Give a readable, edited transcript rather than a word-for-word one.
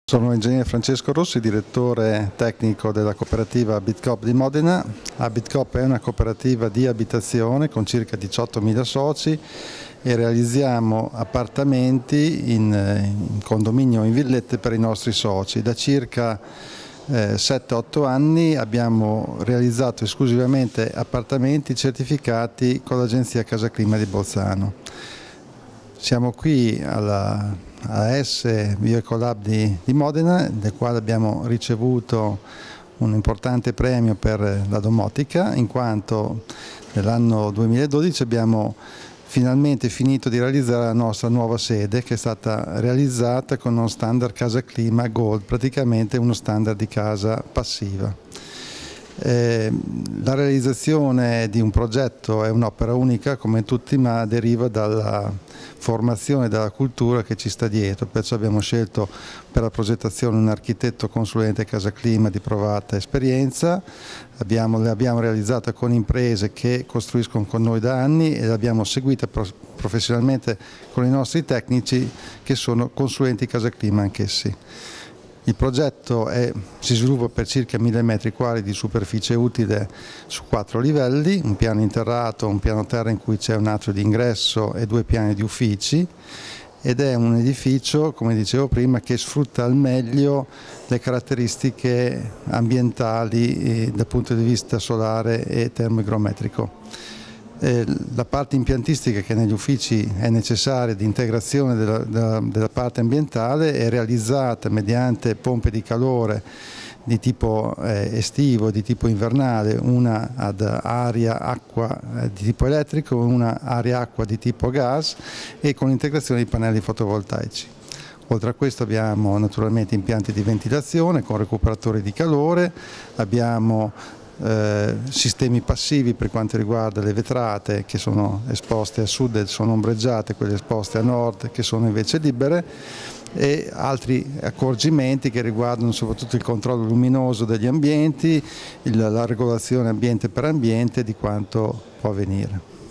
Sono l'ingegnere Francesco Rossi, direttore tecnico della cooperativa Abitcoop di Modena. Abitcoop è una cooperativa di abitazione con circa 18.000 soci e realizziamo appartamenti in condominio o in villette per i nostri soci. Da circa 7-8 anni abbiamo realizzato esclusivamente appartamenti certificati con l'agenzia Casa Clima di Bolzano. Siamo qui alla AS Bioecolab di Modena, del quale abbiamo ricevuto un importante premio per la domotica, in quanto nell'anno 2012 abbiamo finalmente finito di realizzare la nostra nuova sede, che è stata realizzata con uno standard Casa Clima Gold, praticamente uno standard di casa passiva. La realizzazione di un progetto è un'opera unica come tutti, ma deriva dalla formazione e dalla cultura che ci sta dietro, perciò abbiamo scelto per la progettazione un architetto consulente Casa Clima di provata esperienza. Le abbiamo realizzate con imprese che costruiscono con noi da anni e le abbiamo seguite professionalmente con i nostri tecnici che sono consulenti Casa Clima anch'essi. Il progetto si sviluppa per circa 1000 metri quadri di superficie utile su 4 livelli, un piano interrato, un piano terra in cui c'è un atrio di ingresso e 2 piani di uffici, ed è un edificio, come dicevo prima, che sfrutta al meglio le caratteristiche ambientali dal punto di vista solare e termoigrometrico. La parte impiantistica che negli uffici è necessaria di integrazione della parte ambientale è realizzata mediante pompe di calore di tipo estivo e di tipo invernale, una ad aria-acqua di tipo elettrico e una aria-acqua di tipo gas, e con l'integrazione di pannelli fotovoltaici. Oltre a questo abbiamo naturalmente impianti di ventilazione con recuperatori di calore, abbiamo sistemi passivi per quanto riguarda le vetrate che sono esposte a sud, sono ombreggiate, quelle esposte a nord che sono invece libere, e altri accorgimenti che riguardano soprattutto il controllo luminoso degli ambienti, la regolazione ambiente per ambiente di quanto può avvenire.